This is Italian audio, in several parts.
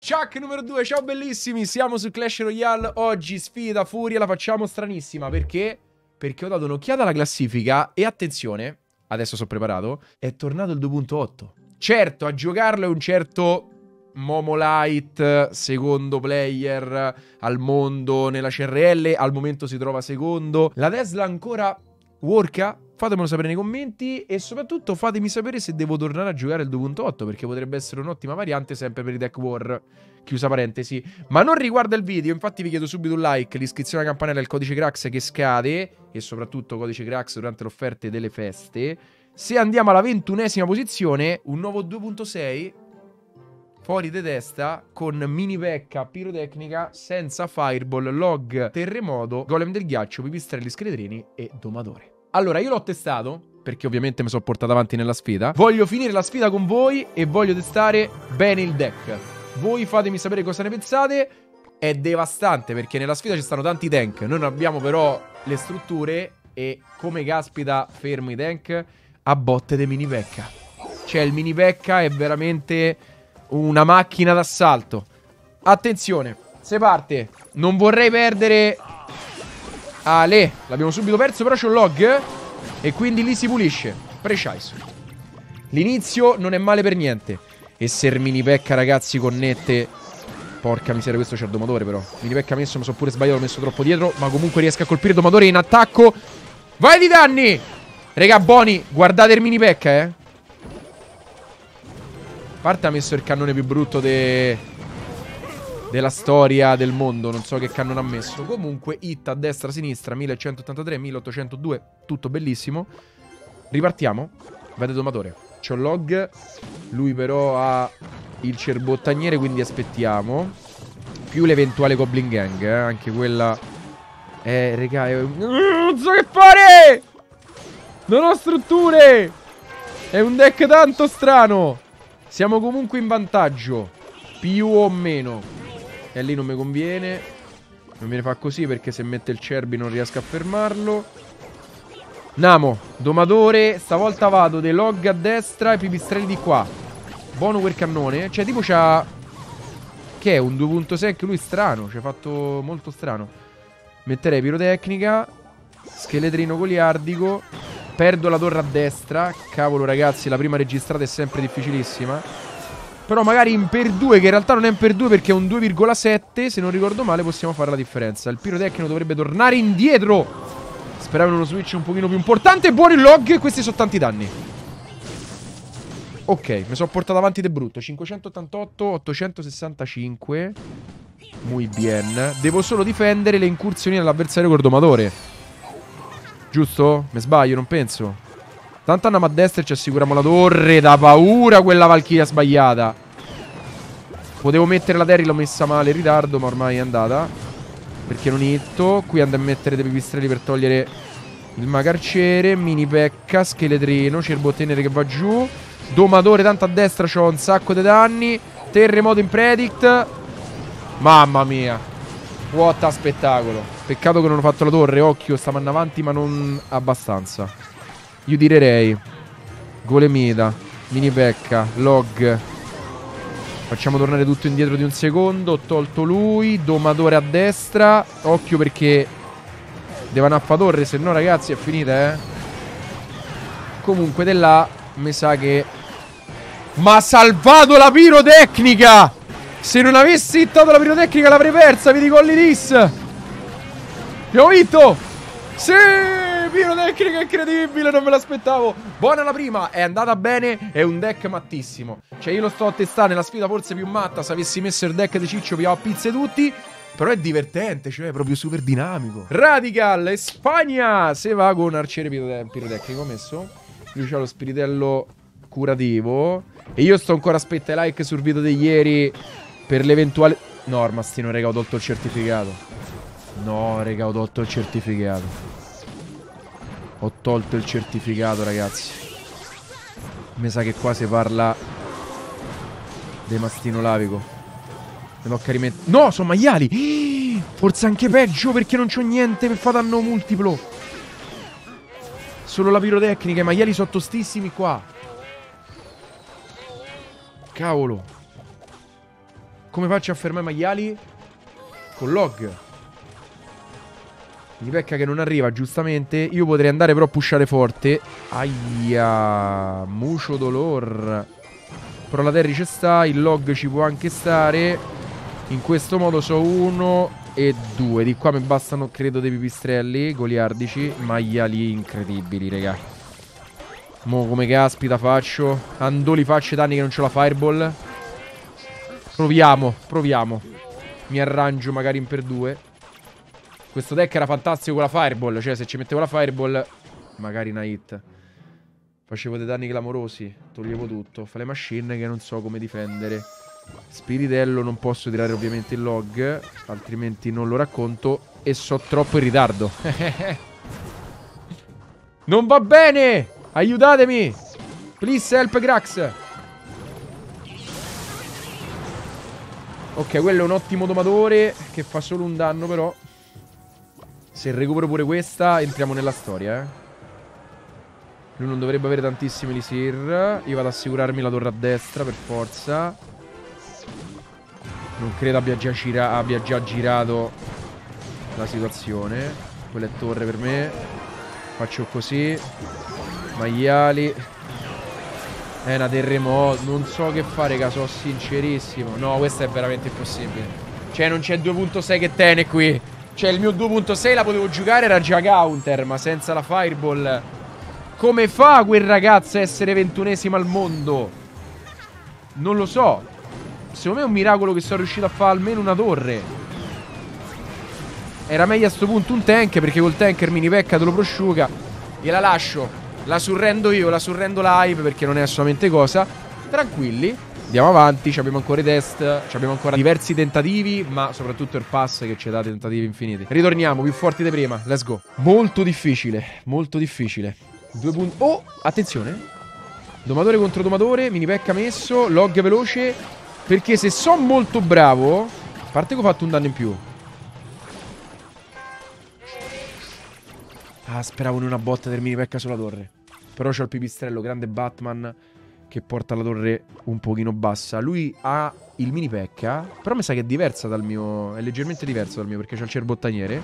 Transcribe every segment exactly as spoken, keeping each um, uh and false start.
Chuck numero due, ciao bellissimi, siamo su Clash Royale. Oggi sfida Furia, la facciamo stranissima. Perché? Perché ho dato un'occhiata alla classifica e attenzione, adesso sono preparato, è tornato il due punto otto. Certo, a giocarlo è un certo Momo Light, secondo player al mondo nella C R L, al momento si trova secondo. La Tesla ancora worka? Fatemelo sapere nei commenti e soprattutto fatemi sapere se devo tornare a giocare il due punto otto, perché potrebbe essere un'ottima variante sempre per i deck war, chiusa parentesi. Ma non riguarda il video, infatti vi chiedo subito un like, l'iscrizione alla campanella e il codice Crax che scade, e soprattutto codice Crax durante le offerte delle feste. Se andiamo alla ventunesima posizione, un nuovo due punto sei, fuori di testa, con mini pecca, pirotecnica, senza fireball, log, terremoto, golem del ghiaccio, pipistrelli, scheletrini e domatore. Allora, io l'ho testato, perché ovviamente mi sono portato avanti nella sfida. Voglio finire la sfida con voi e voglio testare bene il deck. Voi fatemi sapere cosa ne pensate. È devastante, perché nella sfida ci stanno tanti tank. Noi non abbiamo però le strutture e come caspita fermo i tank a botte dei mini pecca. Cioè, il mini pecca è veramente una macchina d'assalto. Attenzione, se parte. Non vorrei perdere... Ale, l'abbiamo subito perso, però c'è un log e quindi lì si pulisce. Preciso. L'inizio non è male per niente. E se il mini pecca, ragazzi, connette... Porca miseria, questo c'è il domatore però. Mini pecca messo, mi sono pure sbagliato, l'ho messo troppo dietro. Ma comunque riesco a colpire il domatore in attacco. Vai di danni! Raga, buoni, guardate il mini pecca, eh. A parte ha messo il cannone più brutto de... della storia del mondo, non so che cannone ha messo. Comunque hit a destra, a sinistra, millecentoottantatré, milleottocentodue, tutto bellissimo. Ripartiamo. Vede domatore, c'è un log. Lui però ha il cerbottaniere, quindi aspettiamo. Più l'eventuale Goblin Gang, eh? Anche quella. Eh, raga, è... non so che fare. Non ho strutture. È un deck tanto strano. Siamo comunque in vantaggio, più o meno. E lì non mi conviene. Non me ne fa così, perché se mette il Cerbi non riesco a fermarlo. Namo, domatore. Stavolta vado dei log a destra e pipistrelli di qua. Buono quel cannone. Cioè tipo c'ha... che è un due punto sei, anche lui strano. Ci ha fatto molto strano. Metterei pirotecnica, scheletrino goliardico. Perdo la torre a destra. Cavolo ragazzi, la prima registrata è sempre difficilissima. Però magari in per due, che in realtà non è in per due perché è un due virgola sette, se non ricordo male possiamo fare la differenza. Il pirotecnico dovrebbe tornare indietro. Speravo in uno switch un pochino più importante. Buono il log, questi sono tanti danni. Ok, mi sono portato avanti de brutto. Cinquecentottantotto, ottocentosessantacinque. Muy bien. Devo solo difendere le incursioni dell'avversario col domatore. Giusto? Mi sbaglio, non penso. Tanto andiamo a destra e ci assicuriamo la torre. Da paura quella Valchiria sbagliata. Potevo mettere la Terry, l'ho messa male in ritardo, ma ormai è andata, perché non hitto. Qui andrò a mettere dei pipistrelli per togliere il magarciere. Mini pecca, scheletrino, cerbotteniere che va giù. Domatore tanto a destra, c'ho un sacco di danni. Terremoto in predict. Mamma mia, what a spettacolo. Peccato che non ho fatto la torre, occhio, stavano avanti ma non abbastanza. Io direi golemita, mini pecca, log. Facciamo tornare tutto indietro di un secondo. Ho tolto lui, domatore a destra. Occhio perché devono a fa torre, se no ragazzi è finita, eh. Comunque di là mi sa che... ma ha salvato la pirotecnica! Se non avessi hittato la pirotecnica l'avrei persa, vi dico all'Iris. Abbiamo vinto! Sì! Pirotecnica incredibile, non me l'aspettavo. Buona la prima, è andata bene. È un deck mattissimo. Cioè io lo sto a testare nella sfida forse più matta. Se avessi messo il deck di Ciccio pigliavo a pizze tutti. Però è divertente, cioè è proprio super dinamico. Radical, Spagna. Se va con arciere pirotecnico messo. Lui c'ha lo spiritello curativo. E io sto ancora aspettando like sul video di ieri per l'eventuale... no, Armastino, raga, ho tolto il certificato. No, raga, ho tolto il certificato. Ho tolto il certificato, ragazzi. Mi sa che qua si parla dei mastino lavico. Me tocca rimettere... no, sono maiali. Forse anche peggio, perché non c'ho niente per fare danno multiplo. Solo la pirotecnica. I maiali sono tostissimi qua. Cavolo. come faccio a fermare i maiali? Con log. Mi pecca che non arriva, giustamente. Io potrei andare però a pushare forte. Aia. Mucho dolor. Però la Terry ci sta. Il log ci può anche stare. In questo modo so uno e due. Di qua mi bastano, credo, dei pipistrelli goliardici. Maiali incredibili, raga. Mo come caspita faccio? Andoli faccio danni che non c'ho la fireball. Proviamo, proviamo. Mi arrangio magari in per due. Questo deck era fantastico con la fireball. Cioè se ci mettevo la fireball magari una hit. Facevo dei danni clamorosi. Toglievo tutto. Fa le machine che non so come difendere. Spiritello non posso tirare ovviamente il log, altrimenti non lo racconto. E so troppo in ritardo. Non va bene. Aiutatemi. Please help Grax. Ok, quello è un ottimo domatore che fa solo un danno però. Se recupero pure questa entriamo nella storia, eh. Lui non dovrebbe avere tantissimi Elisir. Io vado ad assicurarmi la torre a destra per forza. Non credo abbia già, gira abbia già girato la situazione. Quella è torre per me. Faccio così. Maiali. È una terremoto. Non so che fare, raga, sono sincerissimo. No, questa è veramente impossibile. Cioè non c'è due punto sei che tiene qui. Cioè il mio due punto sei la potevo giocare, era già counter. Ma senza la fireball come fa quel ragazzo a essere ventunesimo al mondo? Non lo so. Secondo me è un miracolo che sono riuscito a fare almeno una torre. Era meglio a sto punto un tank, perché col tanker mini pecca te lo prosciuga. Gliela lascio. La surrendo io, la surrendo live, perché non è assolutamente cosa. Tranquilli. Andiamo avanti, abbiamo ancora i test, abbiamo ancora diversi tentativi, ma soprattutto il pass che ci dà tentativi infiniti. Ritorniamo più forti di prima, let's go. Molto difficile, molto difficile. Due punti. Oh, attenzione. Domatore contro domatore, mini pecca messo, log veloce. Perché se sono molto bravo, a parte che ho fatto un danno in più. Ah, speravo in una botta del mini pecca sulla torre. Però c'ho il pipistrello, grande Batman, che porta la torre un pochino bassa. Lui ha il mini pecca, però mi sa che è diversa dal mio. È leggermente diverso dal mio, perché c'ha il cerbottaniere.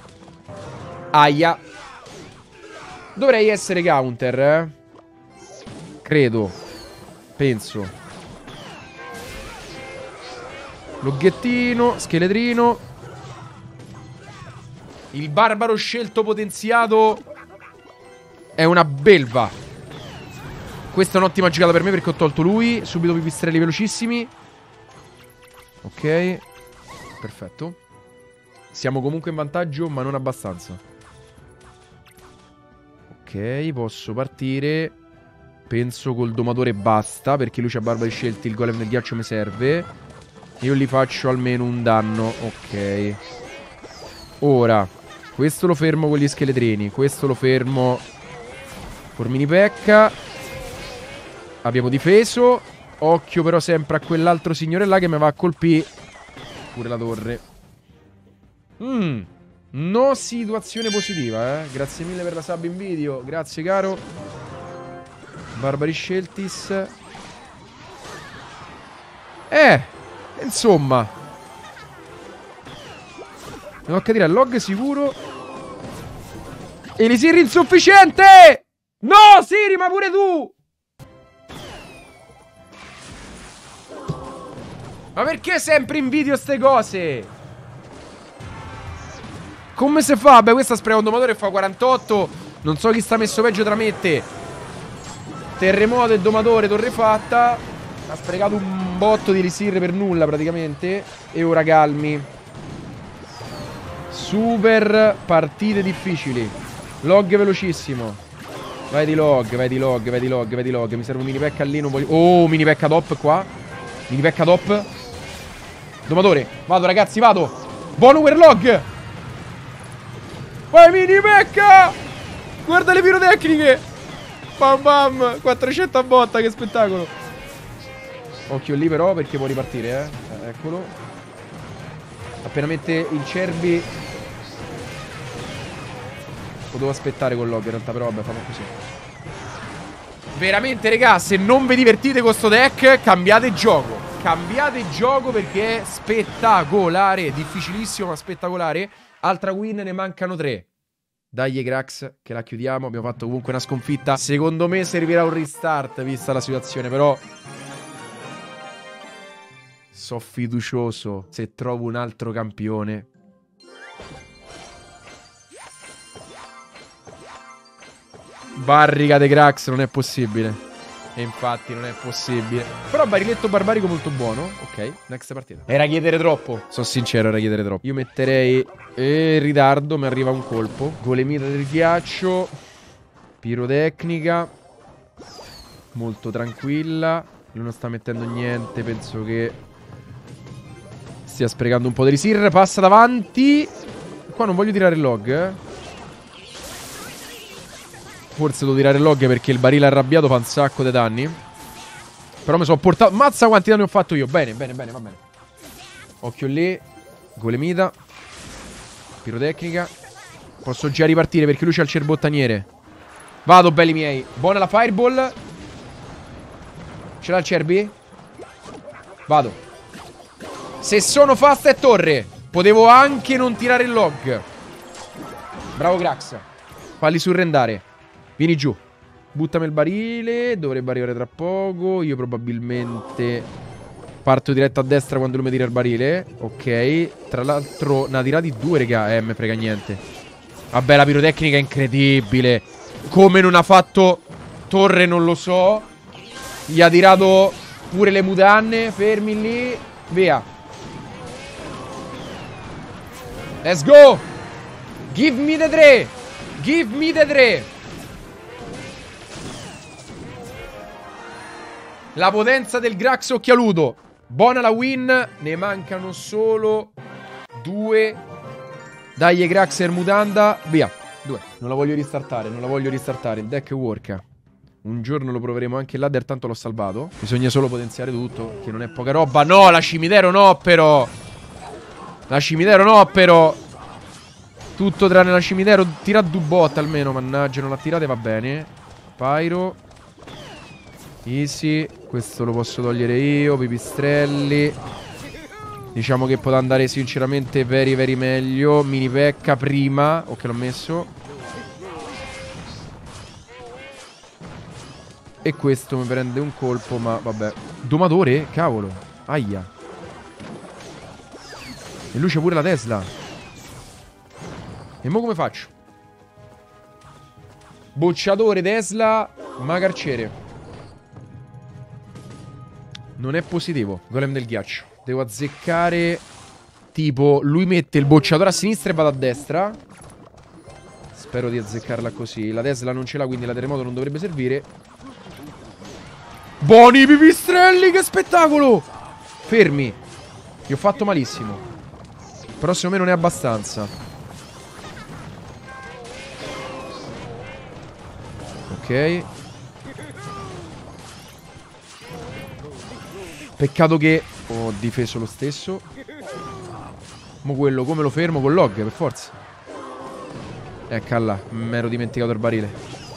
Aia. Dovrei essere counter, eh? Credo. Penso. Loghettino, scheletrino. Il barbaro scelto potenziato è una belva. Questa è un'ottima giocata per me, perché ho tolto lui. Subito pipistrelli velocissimi. Ok. Perfetto. Siamo comunque in vantaggio, ma non abbastanza. Ok, posso partire. Penso col domatore basta, perché lui c'ha barbari scelti. Il golem del ghiaccio mi serve. Io gli faccio almeno un danno. Ok. Ora questo lo fermo con gli scheletrini. Questo lo fermo con mini pecca. Abbiamo difeso. Occhio però sempre a quell'altro signore là che mi va a colpire pure la torre. Mmm. No situazione positiva, eh. Grazie mille per la sub in video. Grazie caro. Barbari sceltis. Eh Insomma, devo a dire log sicuro. Elisir insufficiente. No Siri, ma pure tu. Ma perché sempre in video ste cose? Come si fa? Beh, questa sprega un domatore e fa quarantotto. Non so chi sta messo peggio tra me e te. Terremoto e domatore, torre fatta. Ha sprecato un botto di Elisir per nulla praticamente. E ora calmi. Super partite difficili. Log velocissimo. Vai di log, vai di log, vai di log, vai di log. Mi serve un mini pecca lì, non voglio... Oh, mini pecca top qua. Mini pecca top. Domatore, vado ragazzi, vado. Buon overlog. Vai mini pecca. Guarda le pirotecniche. Bam bam. quattrocento a botta, che spettacolo. Occhio lì però, perché può ripartire, eh. eh Eccolo. Appena mette il cervi. Potevo aspettare con log in realtà, però vabbè, famo così. Veramente, regà, se non vi divertite con sto deck, cambiate gioco. Cambiate gioco perché è spettacolare. Difficilissimo ma spettacolare. Altra win, ne mancano tre. Dai Krax, che la chiudiamo. Abbiamo fatto comunque una sconfitta. Secondo me servirà un restart vista la situazione, però so fiducioso se trovo un altro campione. Barrica de Krax, non è possibile. E infatti non è possibile. Però bariletto barbarico molto buono. Ok, next partita. Era chiedere troppo. Sono sincero, era chiedere troppo. Io metterei eh, ritardo, mi arriva un colpo. Golemita del ghiaccio. Pirotecnica. Molto tranquilla. Lui non sta mettendo niente. Penso che stia sprecando un po' di risir. Passa davanti. Qua non voglio tirare il log, eh. Forse devo tirare il log perché il barile arrabbiato fa un sacco di danni. Però mi sono portato... Mazza quanti danni ho fatto io. Bene, bene, bene, va bene. Occhio lì. Golemita. Pirotecnica. Posso già ripartire perché lui c'ha il cerbottaniere. Vado, belli miei. Buona la fireball. Ce l'ha il cerbi? Vado. Se sono fast e torre, potevo anche non tirare il log. Bravo Krax. Falli surrendare. Vieni giù. Buttami il barile. Dovrebbe arrivare tra poco. Io probabilmente parto diretto a destra quando lui mi tira il barile. Ok. Tra l'altro ne ha tirati due, raga. Eh, me frega niente. Vabbè, la pirotecnica è incredibile. Come non ha fatto torre non lo so. Gli ha tirato pure le mutanne. Fermi lì. Via. Let's go. Give me the tre. Give me the tre. La potenza del Krax occhialudo. Buona la win. Ne mancano solo due. Dai Krax e mutanda. Via. Due. Non la voglio ristartare. Non la voglio ristartare. Il deck worka. Un giorno lo proveremo anche là. Tanto l'ho salvato. Bisogna solo potenziare tutto, che non è poca roba. No, la cimitero no però. La cimitero no però. Tutto tranne la cimitero. Tira due bot almeno. Mannaggia, non l'ha tirata, va bene. Pyro. Easy. Questo lo posso togliere io. Pipistrelli. Diciamo che può andare sinceramente very very meglio. Mini pecca prima. Ok, l'ho messo. E questo mi prende un colpo, ma vabbè. Domatore? Cavolo. Aia. E lui c'è pure la Tesla. E mo come faccio? Bocciatore, Tesla, ma carciere. Non è positivo. Golem del ghiaccio. Devo azzeccare. Tipo, lui mette il bocciatore a sinistra e vado a destra. Spero di azzeccarla così. La Tesla non ce l'ha, quindi la terremoto non dovrebbe servire. Buoni pipistrelli, che spettacolo! Fermi. Gli ho fatto malissimo. Però secondo me non è abbastanza. Ok. Peccato che ho difeso lo stesso. Mo quello come lo fermo? Con log, per forza. Eccola, mi ero dimenticato il barile.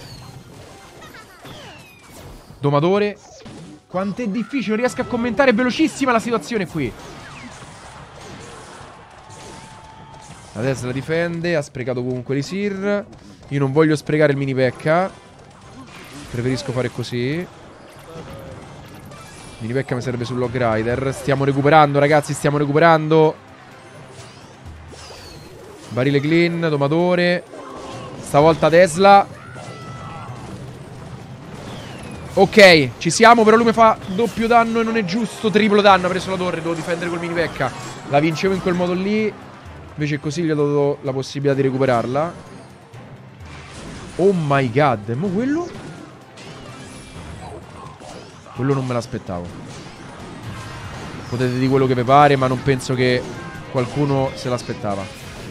Domatore. Quanto è difficile, non riesco a commentare. È velocissima la situazione qui. La Tesla difende. Ha sprecato comunque l'Isir. Io non voglio sprecare il mini pecca. Preferisco fare così. Mini pecca mi serve sul log rider. Stiamo recuperando, ragazzi, stiamo recuperando. Barile clean, domatore. Stavolta Tesla. Ok, ci siamo, però lui mi fa doppio danno e non è giusto. Triplo danno, ha preso la torre, devo difendere col mini pecca. La vincevo in quel modo lì. Invece così gli ho dato la possibilità di recuperarla. Oh my god, ma quello? Quello non me l'aspettavo. Potete dire quello che vi pare, ma non penso che qualcuno se l'aspettava.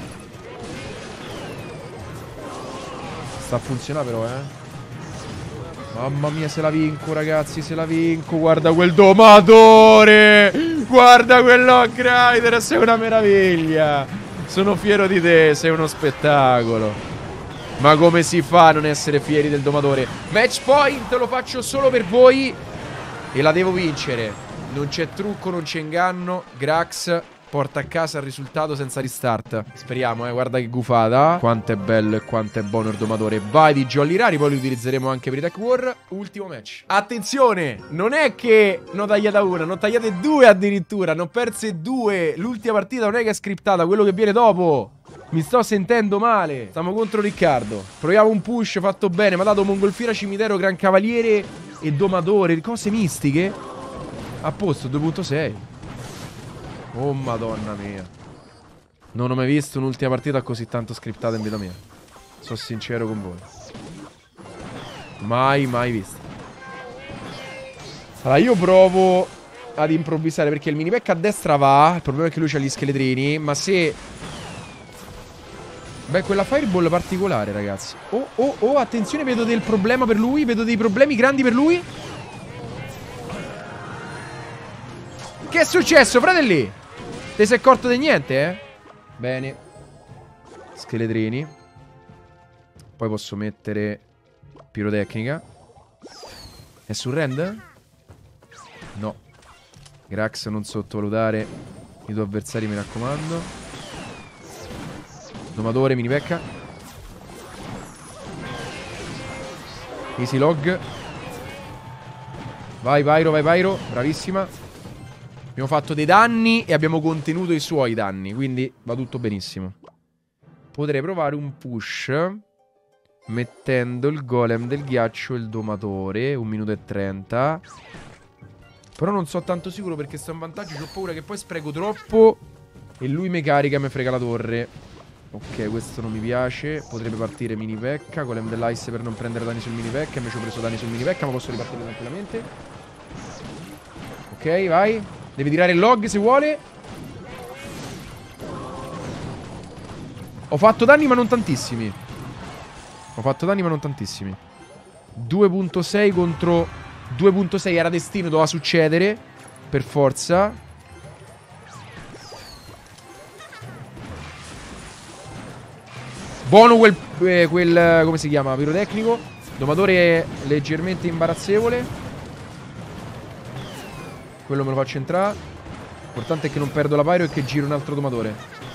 Sta a funzionare però, eh. Mamma mia, se la vinco, ragazzi, se la vinco. Guarda quel domatore. Guarda quel log rider, sei una meraviglia. Sono fiero di te, sei uno spettacolo. Ma come si fa a non essere fieri del domatore? Match point, lo faccio solo per voi. E la devo vincere. Non c'è trucco, non c'è inganno. Grax porta a casa il risultato senza restart. Speriamo, eh, guarda che gufata. Quanto è bello e quanto è buono il domatore. Vai di jolly rari, poi li utilizzeremo anche per i Tech War. Ultimo match. Attenzione, non è che ne ho tagliata una, ne ho tagliate due addirittura. Ne ho perse due. L'ultima partita non è che è scriptata, quello che viene dopo. Mi sto sentendo male. Stiamo contro Riccardo. Proviamo un push fatto bene. Mi ha dato Mongolfiera, Cimitero, Gran Cavaliere e Domatore. Cose mistiche. A posto, due punto sei. Oh madonna mia. Non ho mai visto un'ultima partita così tanto scriptata in vita mia. Sono sincero con voi. Mai, mai visto. Allora io provo ad improvvisare, perché il mini pack a destra va. Il problema è che lui ha gli scheletrini. Ma se... Beh, quella fireball particolare, ragazzi. Oh, oh, oh, attenzione, vedo del problema per lui. Vedo dei problemi grandi per lui. Che è successo, fratelli? Ti sei accorto di niente, eh? Bene. Scheletrini. Poi posso mettere pirotecnica. È sul rend? No. Grax, non sottovalutare i tuoi avversari, mi raccomando. Domatore, mini pecca. Easy log. Vai Pyro, vai Pyro. Bravissima. Abbiamo fatto dei danni e abbiamo contenuto i suoi danni, quindi va tutto benissimo. Potrei provare un push mettendo il golem del ghiaccio e il domatore. Un minuto e trenta. Però non so tanto sicuro perché sto in vantaggio. Ho paura che poi spreco troppo e lui mi carica e mi frega la torre. Ok, questo non mi piace. Potrebbe partire mini pecca. Golem dell'ice per non prendere danni sul mini pecca. Invece ho preso danni sul mini pecca, ma posso ripartire tranquillamente. Ok, vai. Devi tirare il log se vuole. Ho fatto danni ma non tantissimi. Ho fatto danni ma non tantissimi. due punto sei contro due punto sei. Era destino, doveva succedere. Per forza. Buono quel, eh, quel... come si chiama? Pirotecnico. Domatore leggermente imbarazzevole. Quello me lo faccio entrare. L'importante è che non perdo la pyro e che giro un altro domatore.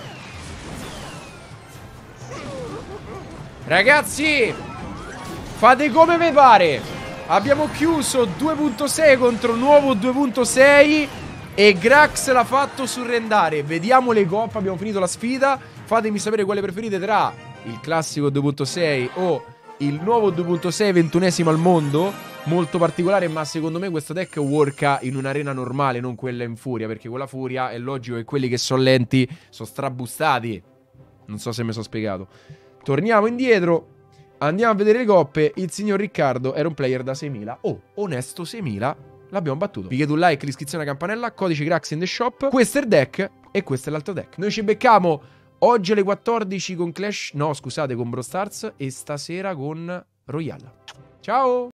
Ragazzi, fate come vi pare. Abbiamo chiuso due punto sei contro nuovo due punto sei e Grax l'ha fatto surrendare. Vediamo le coppe, abbiamo finito la sfida. Fatemi sapere quale preferite tra il classico due punto sei o il nuovo due punto sei, ventunesimo al mondo. Molto particolare, ma secondo me questo deck worka in un'arena normale, non quella in furia, perché con la furia è logico che quelli che sono lenti sono strabustati. Non so se mi sono spiegato. Torniamo indietro, andiamo a vedere le coppe. Il signor Riccardo era un player da seimila. Oh, onesto seimila. L'abbiamo battuto. Vi chiedo un like, l'iscrizione alla campanella, codice Grax in the shop. Questo è il deck e questo è l'altro deck. Noi ci becchiamo oggi alle quattordici con Clash, no scusate, con Brawl Stars, e stasera con Royale. Ciao!